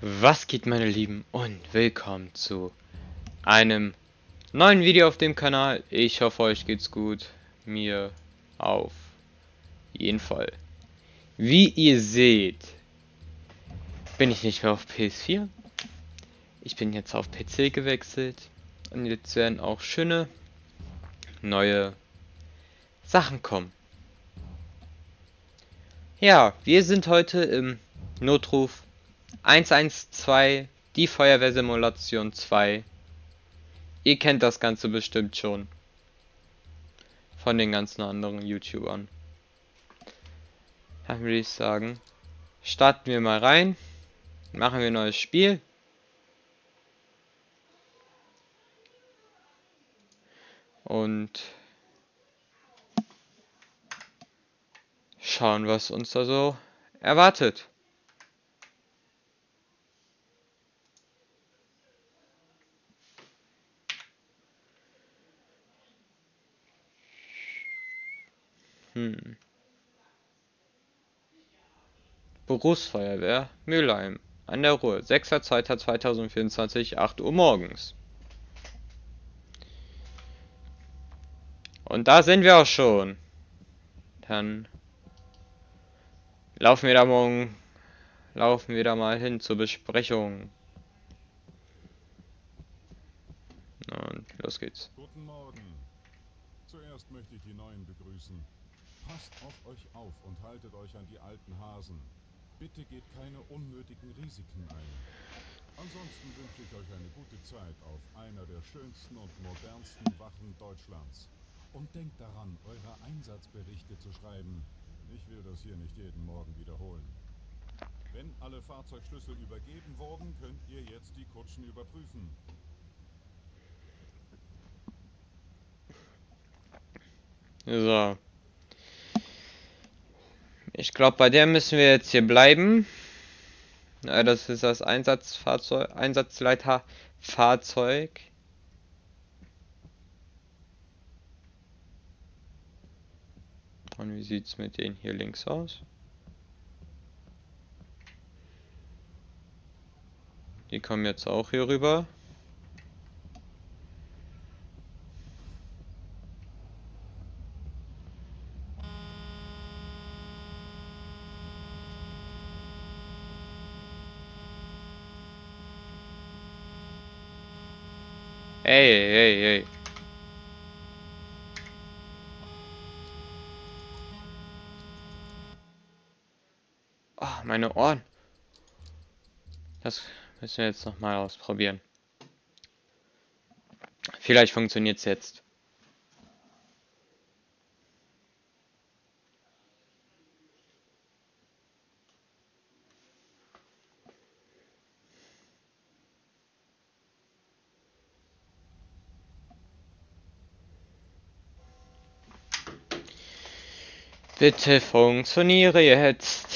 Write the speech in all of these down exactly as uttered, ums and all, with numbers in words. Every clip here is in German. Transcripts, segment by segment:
Was geht, meine Lieben, und willkommen zu einem neuen Video auf dem Kanal. Ich hoffe, euch geht's gut. Mir auf jeden Fall. Wie ihr seht, bin ich nicht mehr auf P S vier. Ich bin jetzt auf P C gewechselt. Und jetzt werden auch schöne neue Sachen kommen. Ja, wir sind heute im Notruf eins eins zwei, die Feuerwehrsimulation zwei. Ihr kennt das Ganze bestimmt schon von den ganzen anderen YouTubern. Dann würde ich sagen, starten wir mal rein, machen wir ein neues Spiel. Und schauen, was uns da so erwartet. Hm. Berufsfeuerwehr Mülheim an der Ruhr, sechster zweiter zweitausendvierundzwanzig, acht Uhr morgens. Und da sind wir auch schon. Dann laufen wir da morgen, laufen wir da mal hin zur Besprechung. Und los geht's. Guten Morgen. Zuerst möchte ich die Neuen begrüßen. Passt auf euch auf und haltet euch an die alten Hasen. Bitte geht keine unnötigen Risiken ein. Ansonsten wünsche ich euch eine gute Zeit auf einer der schönsten und modernsten Wachen Deutschlands. Und denkt daran, eure Einsatzberichte zu schreiben. Ich will das hier nicht jeden Morgen wiederholen. Wenn alle Fahrzeugschlüssel übergeben wurden, könnt ihr jetzt die Kutschen überprüfen. So. Ich glaube, bei der müssen wir jetzt hier bleiben. Ja, das ist das Einsatzfahrzeug, Einsatzleiterfahrzeug. Und wie sieht es mit denen hier links aus? Die kommen jetzt auch hier rüber. Ey, ey, ey. Oh, meine Ohren. Das müssen wir jetzt noch mal ausprobieren. Vielleicht funktioniert es jetzt. Bitte funktioniere jetzt.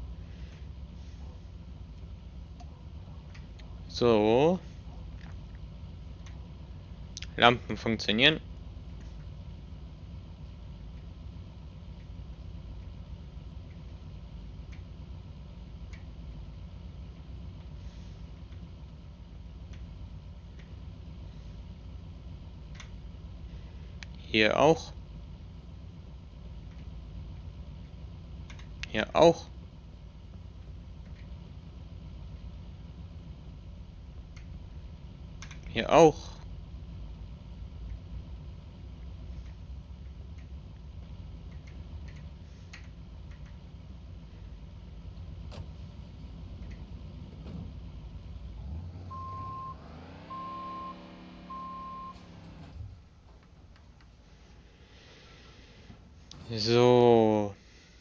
So. Lampen funktionieren. Hier auch. Hier auch. Hier auch. So.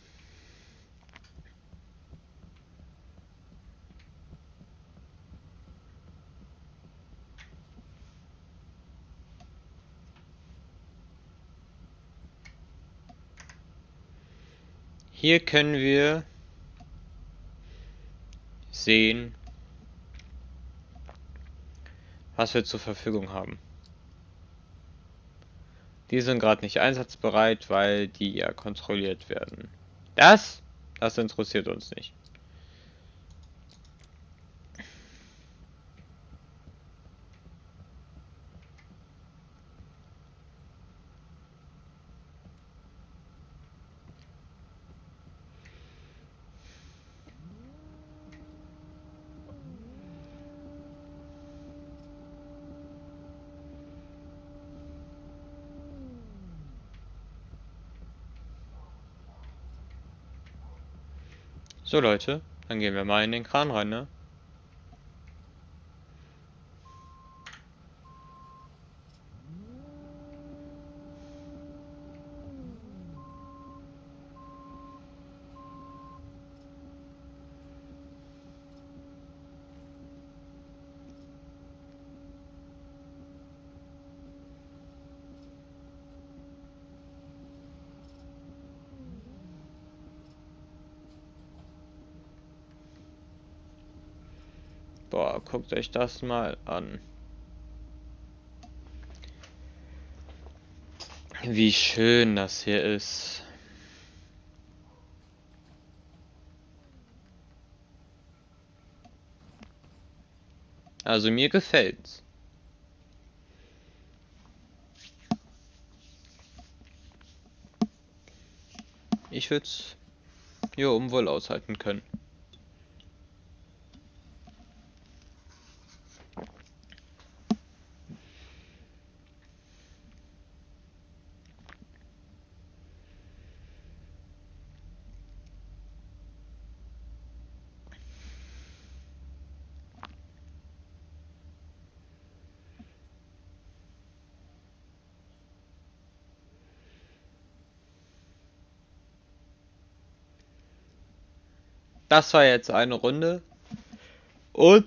Hier können wir sehen, was wir zur Verfügung haben. Die sind gerade nicht einsatzbereit, weil die ja kontrolliert werden. Das, das interessiert uns nicht. So Leute, dann gehen wir mal in den Kran rein, ne? Boah, guckt euch das mal an. Wie schön das hier ist. Also mir gefällt's. Ich würde es hier oben wohl aushalten können. Das war jetzt eine Runde. Und...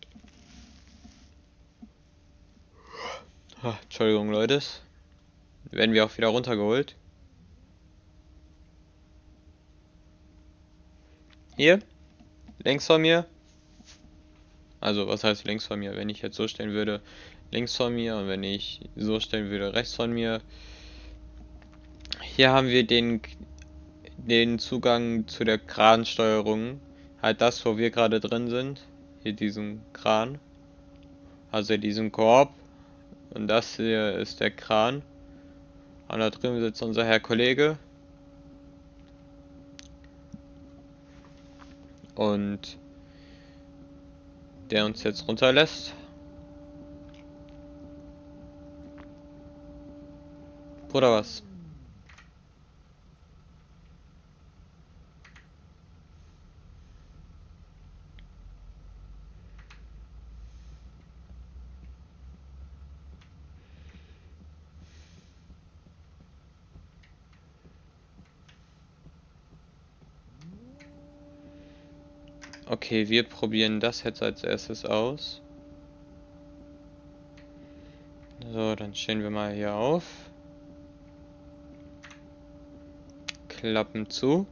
Ach, Entschuldigung, Leute. Werden wir auch wieder runtergeholt. Hier. Links von mir. Also, was heißt links von mir? Wenn ich jetzt so stellen würde, links von mir. Und wenn ich so stellen würde, rechts von mir. Hier haben wir den, den Zugang zu der Kransteuerung. Halt das, wo wir gerade drin sind. Hier diesen Kran. Also diesen Korb. Und das hier ist der Kran. Und da drüben sitzt unser Herr Kollege. Und der uns jetzt runterlässt. Oder was? Okay, wir probieren das jetzt als erstes aus. So, dann stellen wir mal hier auf. Klappen zu.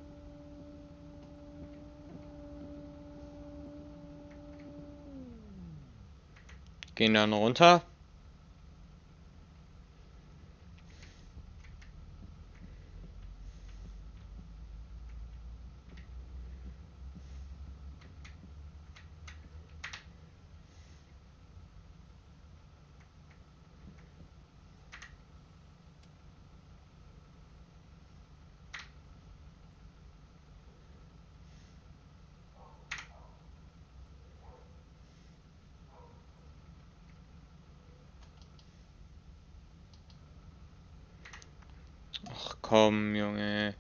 Gehen dann runter. komm, Junge.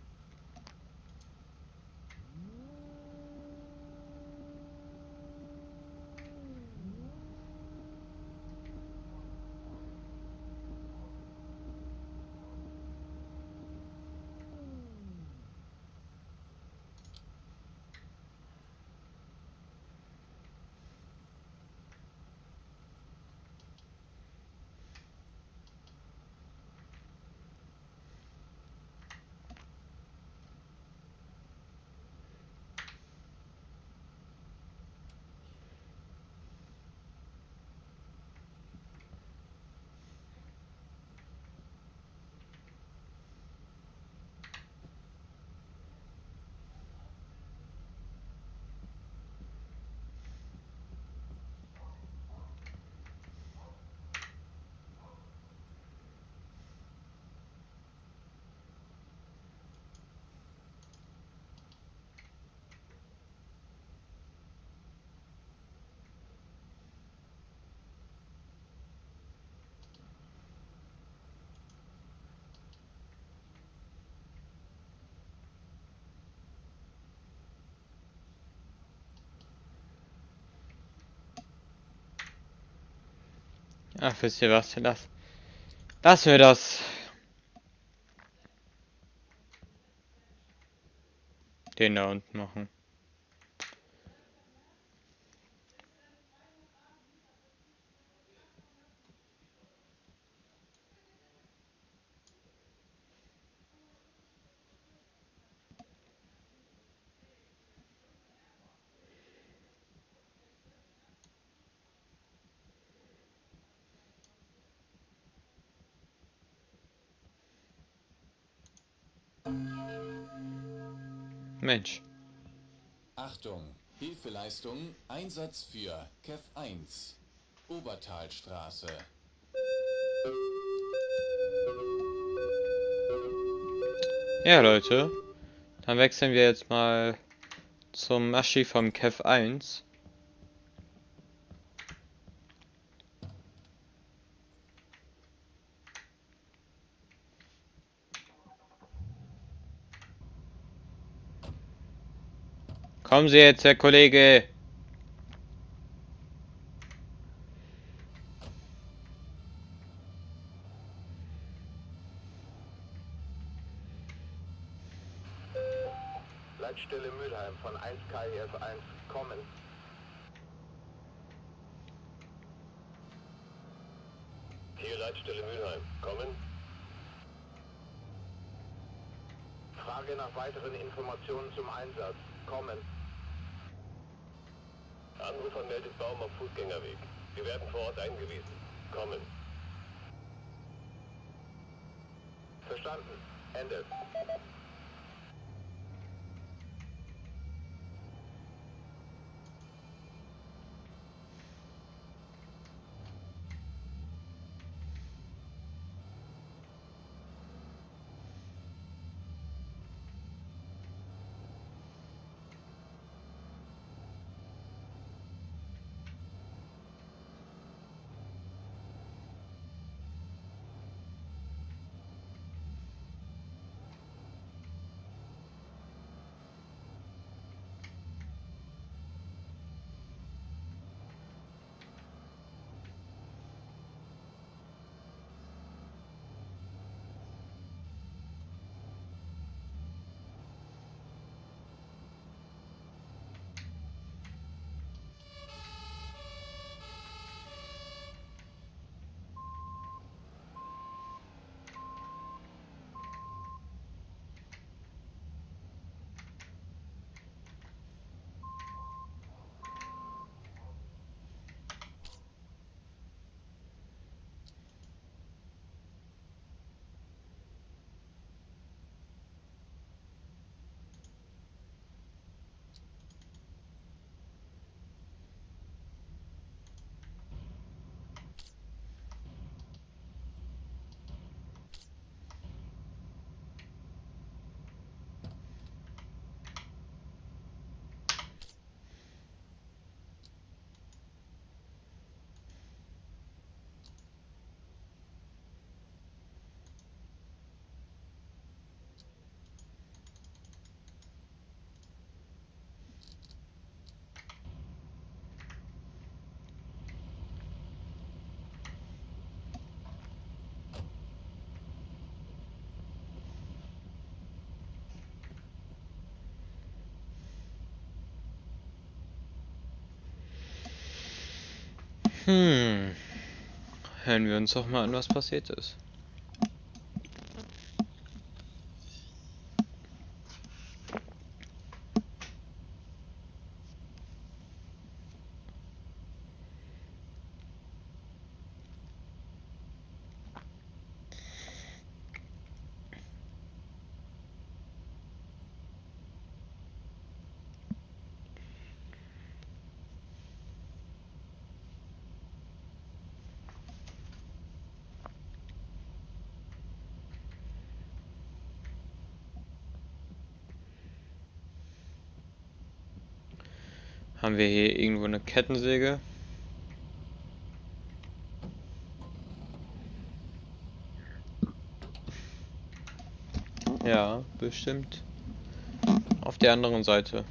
Ach, wisst ihr was? Lass, lass mir das. Den da unten machen. Mensch. Achtung, Hilfeleistung, Einsatz für Kev eins, Obertalstraße. Ja, Leute. Dann wechseln wir jetzt mal zum Maschi vom Kev eins. Kommen Sie jetzt, Herr Kollege. Leitstelle Mülheim von eins K I F eins kommen. Hier Leitstelle Mülheim, kommen. Frage nach weiteren Informationen zum Einsatz, kommen. Anrufer meldet Baum am Fußgängerweg. Wir werden vor Ort eingewiesen, kommen. Verstanden, Ende. Hm. Hören wir uns doch mal an, was passiert ist. Haben wir hier irgendwo eine Kettensäge? Ja, bestimmt. Auf der anderen Seite.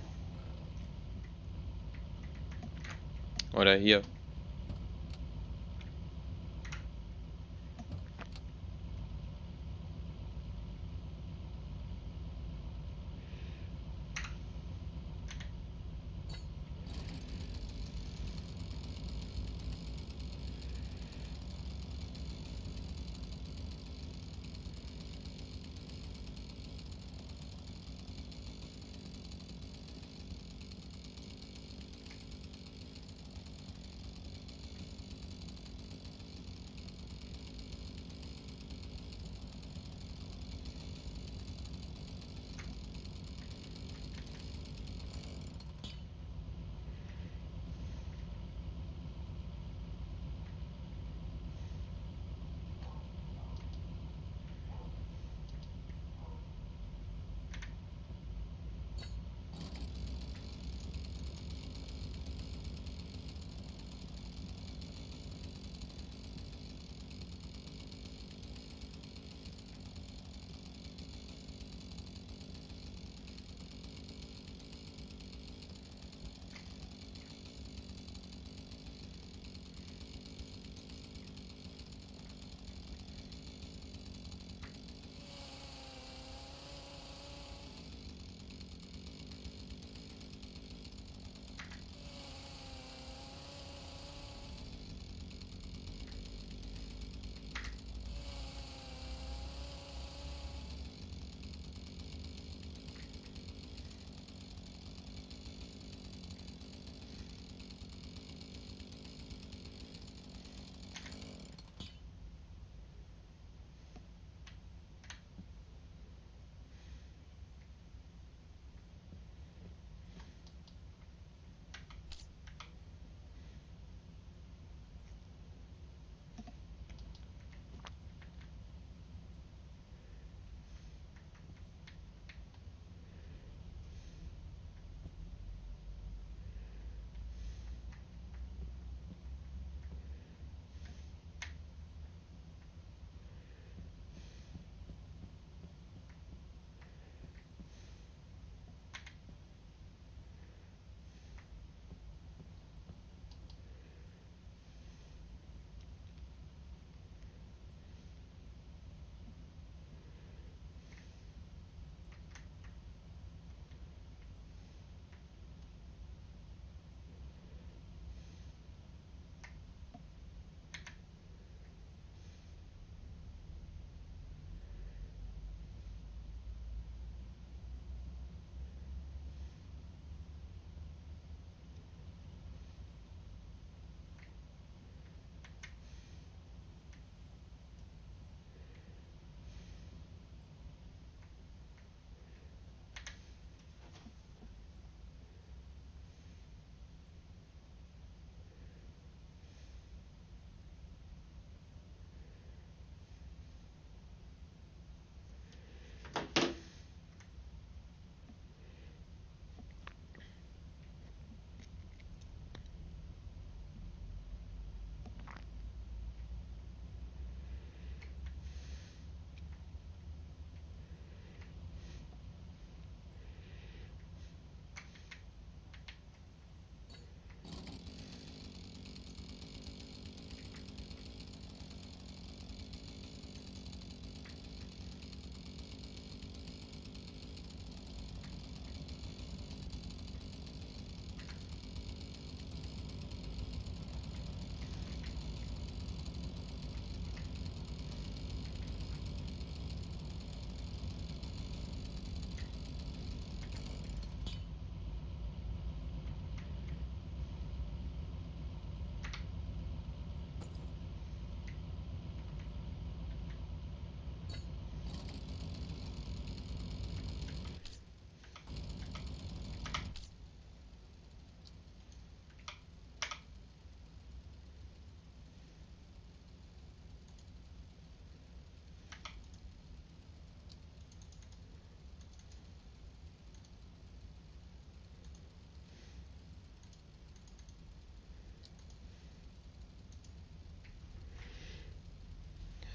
Oder hier.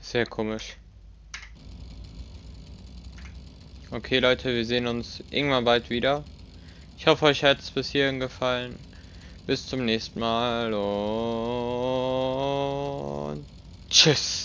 Sehr komisch. Okay Leute, wir sehen uns irgendwann bald wieder. Ich hoffe, euch hat es bis hierhin gefallen. Bis zum nächsten Mal und tschüss.